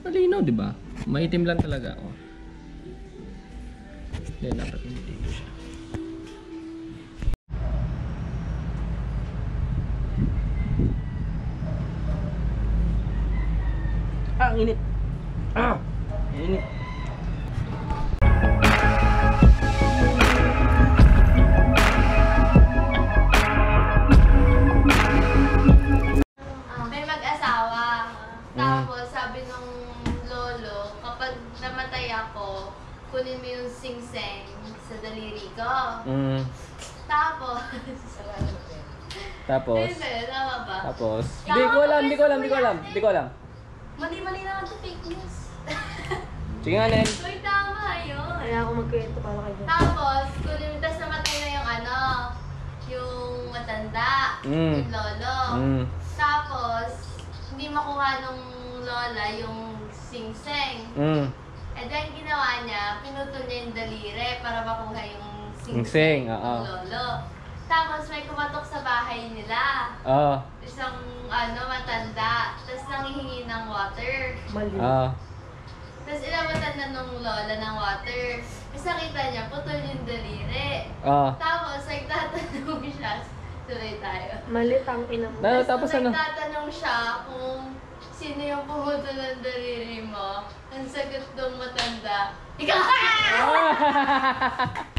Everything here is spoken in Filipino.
Malinaw, di ba? Maitim lang talaga ako. Hindi, dapat hindi ko siya. Ah, ang init. Ah, init. May mag-asawa. Tapos sabi nung lolo, kapag namatay ako, kunin mo yung sing-seng sa daliri ko. Tapos, Tapos? hindi, tama ba? Tapos? Hindi ko alam. Mali-mali naman ito, fake news. Sige nga, Nen. Uy, tama yun. Kaya ako magkwento para kayo. Tapos, kunin, tas namatay na yung ano, yung matanda, yung lolo. Tapos, hindi makuha nung lola yung sing-seng. And then, ginawa niya, pinutol niya yung daliri para makuha yung sing-seng ng lolo. Tapos, may kumatok sa bahay nila. Isang, matanda. Tapos, nanghihingi ng water. Mali. Tapos, inabatan na nung lola ng water. Kasi nakita niya, putol yung daliri. Tapos, nagtatanong siya. Tuloy tayo. Mali, tangin mo. Tapos ano? Nagtatanong siya kung sino yung pumutol ng daliri mo. Ang sagot ng matanda, ikaw!